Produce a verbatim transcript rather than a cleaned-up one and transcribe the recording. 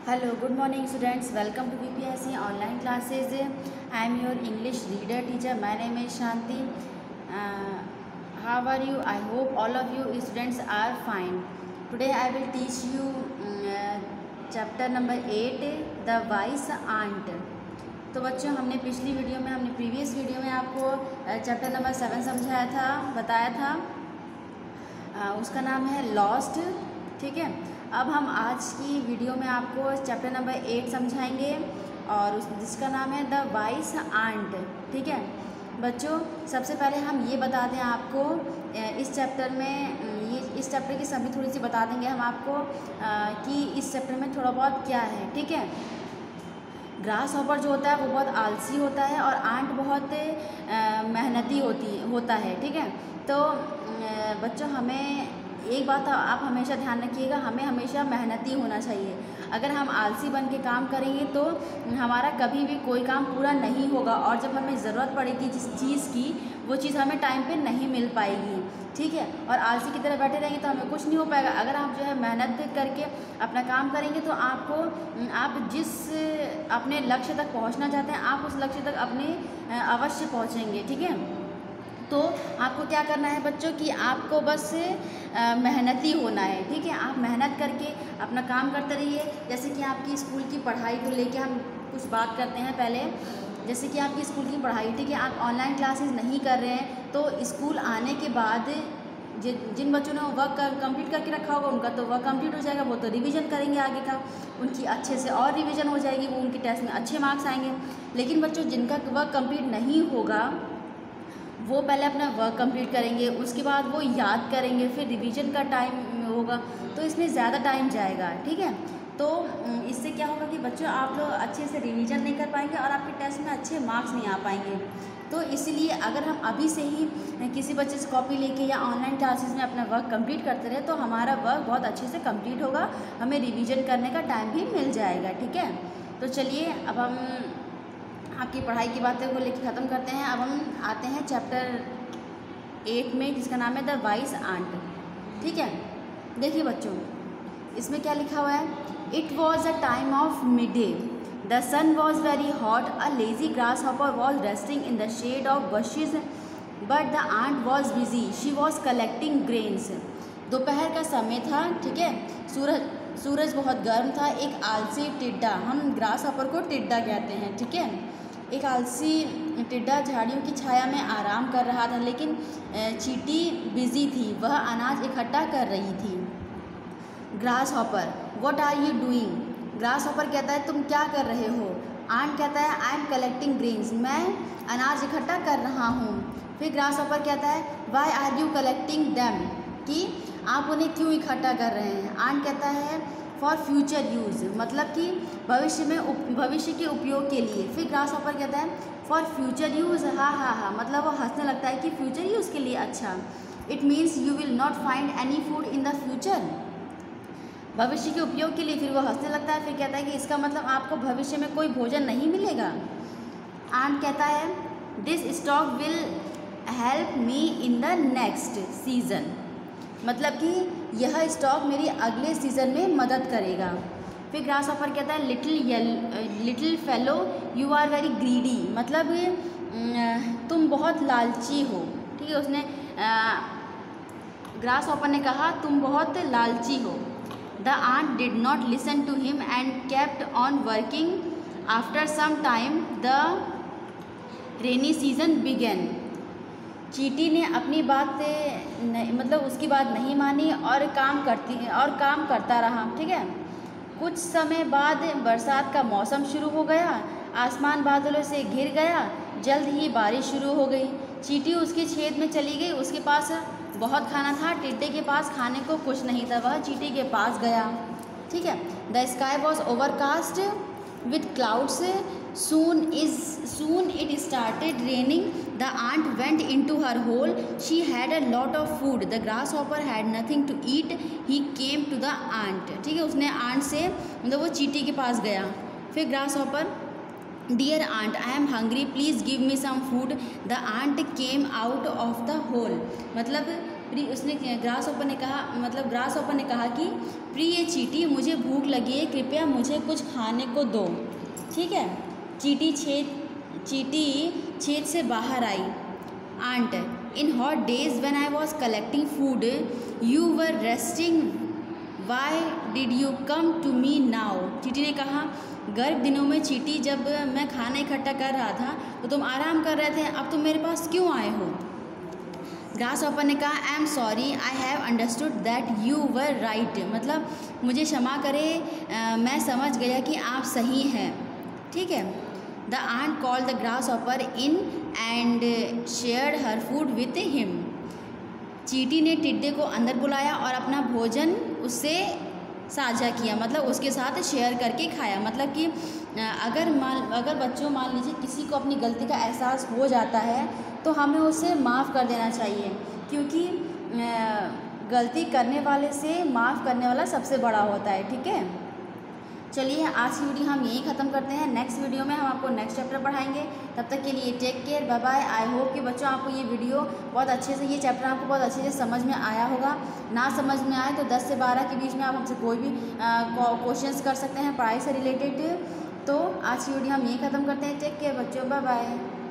Hello, good morning students. Welcome to B P S C online classes. I am your English reader teacher. My name is Shanti. Uh, how are you? I hope all of you students are fine. Today I will teach you um, uh, chapter number eight, The Wise Aunt. तो बच्चों, हमने पिछली video में हमने previous video में आपको chapter number seven समझाया था, बताया था। आ, उसका नाम है लॉस्ट। ठीक है, अब हम आज की वीडियो में आपको चैप्टर नंबर एट समझाएंगे और उस जिसका नाम है द वाइस आंट। ठीक है बच्चों, सबसे पहले हम ये बता दें आपको इस चैप्टर में, ये इस चैप्टर की सभी थोड़ी सी बता देंगे हम आपको आ, कि इस चैप्टर में थोड़ा बहुत क्या है। ठीक है, ग्रास हॉपर जो होता है वो बहुत आलसी होता है और आंट बहुत मेहनती होती होता है। ठीक है, तो आ, बच्चों हमें एक बात आप हमेशा ध्यान रखिएगा, हमें हमेशा मेहनती होना चाहिए। अगर हम आलसी बन के काम करेंगे तो हमारा कभी भी कोई काम पूरा नहीं होगा और जब हमें ज़रूरत पड़ेगी जिस चीज़ की, वो चीज़ हमें टाइम पे नहीं मिल पाएगी। ठीक है, और आलसी की तरह बैठे रहेंगे तो हमें कुछ नहीं हो पाएगा। अगर आप जो है मेहनत करके अपना काम करेंगे तो आपको आप जिस अपने लक्ष्य तक पहुँचना चाहते हैं, आप उस लक्ष्य तक अपने अवश्य पहुँचेंगे। ठीक है, तो आपको क्या करना है बच्चों कि आपको बस मेहनती होना है। ठीक है, आप मेहनत करके अपना काम करते रहिए। जैसे कि आपकी स्कूल की पढ़ाई को लेके हम कुछ बात करते हैं पहले। जैसे कि आपकी स्कूल की पढ़ाई, ठीक है, आप ऑनलाइन क्लासेस नहीं कर रहे हैं तो स्कूल आने के बाद जिन बच्चों ने वर्क कंप्लीट करके रखा होगा उनका तो वर्क कंप्लीट हो जाएगा, वो तो रिवीजन करेंगे आगे का, उनकी अच्छे से और रिवीजन हो जाएगी, वो उनके टेस्ट में अच्छे मार्क्स आएंगे। लेकिन बच्चों जिनका वर्क कंप्लीट नहीं होगा वो पहले अपना वर्क कंप्लीट करेंगे, उसके बाद वो याद करेंगे, फिर रिवीजन का टाइम होगा, तो इसमें ज़्यादा टाइम जाएगा। ठीक है, तो इससे क्या होगा कि बच्चों आप लोग अच्छे से रिवीजन नहीं कर पाएंगे और आपके टेस्ट में अच्छे मार्क्स नहीं आ पाएंगे। तो इसलिए अगर हम अभी से ही किसी बच्चे से कॉपी लेके या ऑनलाइन क्लासेस में अपना वर्क कंप्लीट करते रहे तो हमारा वर्क बहुत अच्छे से कंप्लीट होगा, हमें रिवीजन करने का टाइम भी मिल जाएगा। ठीक है, तो चलिए अब हम आपकी पढ़ाई की बातें को लेकर ख़त्म करते हैं। अब हम आते हैं चैप्टर एट में, जिसका नाम है द वाइस आंट। ठीक है, देखिए बच्चों इसमें क्या लिखा हुआ है। It was a time of mid day, the sun was very hot, a lazy grasshopper was resting in the shade of bushes but the ant was busy, she was collecting grains. दोपहर का समय था। ठीक है, सूरज सूरज बहुत गर्म था। एक आलसी टिड्डा, हम ग्रास हॉपर को टिड्डा कहते हैं। ठीक है, एक आलसी टिड्डा झाड़ियों की छाया में आराम कर रहा था, लेकिन चींटी बिजी थी, वह अनाज इकट्ठा कर रही थी। Grasshopper, what are you doing? Grasshopper कहता है तुम क्या कर रहे हो? आंट कहता है आई एम कलेक्टिंग ग्रेन्स, मैं अनाज इकट्ठा कर रहा हूँ। फिर ग्रास हॉपर कहता है why are you collecting them, कि आप उन्हें क्यों इकट्ठा कर रहे हैं? आंट कहता है फॉर फ्यूचर यूज़, मतलब कि भविष्य में उप, भविष्य के उपयोग के लिए। फिर ग्रास हॉपर कहता है फॉर फ्यूचर यूज़, हाँ हाँ हाँ, मतलब वो हंसने लगता है कि फ्यूचर यूज़ के लिए। अच्छा, it means you will not find any food in the future, भविष्य के उपयोग के लिए। फिर वो हंसने लगता है, फिर कहता है कि इसका मतलब आपको भविष्य में कोई भोजन नहीं मिलेगा। आंट कहता है this stock will help me in the next season, मतलब कि यह स्टॉक मेरी अगले सीज़न में मदद करेगा। फिर ग्रास हॉपर कहता है little little fellow you are very greedy, मतलब तुम बहुत लालची हो। ठीक है, उसने ग्रास हॉपर ने कहा तुम बहुत लालची हो। The ant did not listen to him and kept on working. After some time the rainy season began, चींटी ने अपनी बात नहीं, मतलब उसकी बात नहीं मानी और काम करती और काम करता रहा। ठीक है, कुछ समय बाद बरसात का मौसम शुरू हो गया, आसमान बादलों से घिर गया, जल्द ही बारिश शुरू हो गई। चींटी उसके छेद में चली गई, उसके पास बहुत खाना था, टिड्डे के पास खाने को कुछ नहीं था, वह चींटी के पास गया। ठीक है, the sky was overcast with clouds, soon is soon it started raining, the ant went into her hole, she had a lot of food, the grasshopper had nothing to eat, he came to the ant। ठीक है, उसने aunt से मतलब वो चींटी के पास गया। फिर grasshopper dear ant I am hungry please give me some food, the ant came out of the hole, मतलब प्री उसने ग्रास हॉपर ने कहा मतलब ग्रास हॉपर ने कहा कि प्रिय चींटी, मुझे भूख लगी है, कृपया मुझे कुछ खाने को दो। ठीक है। चींटी छेद चींटी छेद से बाहर आई। Ant, in hot days when I was collecting food you were resting, why did you come to me now. चींटी ने कहा, गर्म दिनों में चींटी, जब मैं खाना इकट्ठा कर रहा था तो तुम आराम कर रहे थे, अब तुम मेरे पास क्यों आए हो। ग्रास हॉपर ने कहा, I am sorry, I have understood that you were right, मतलब मुझे क्षमा करें, आ, मैं समझ गया कि आप सही हैं। ठीक है। The ant called the grasshopper in and shared her food with him. चींटी ने टिड्डे को अंदर बुलाया और अपना भोजन उससे साझा किया, मतलब उसके साथ शेयर करके खाया। मतलब कि अगर मान अगर बच्चों मान लीजिए किसी को अपनी गलती का एहसास हो जाता है तो हमें उसे माफ़ कर देना चाहिए, क्योंकि गलती करने वाले से माफ़ करने वाला सबसे बड़ा होता है। ठीक है। चलिए आज की वीडियो हम यहीं ख़त्म करते हैं। नेक्स्ट वीडियो में हम आपको नेक्स्ट चैप्टर पढ़ाएंगे। तब तक के लिए take care, bye bye. I hope कि बच्चों आपको ये वीडियो बहुत अच्छे से, ये चैप्टर आपको बहुत अच्छे से समझ में आया होगा। ना समझ में आए तो दस से बारह के बीच में आप हमसे कोई भी क्वेश्चंस कर सकते हैं पढ़ाई से रिलेटेड। तो आज की वीडियो हम यहीं ख़त्म करते हैं। टेक केयर बच्चों, बाय बाय।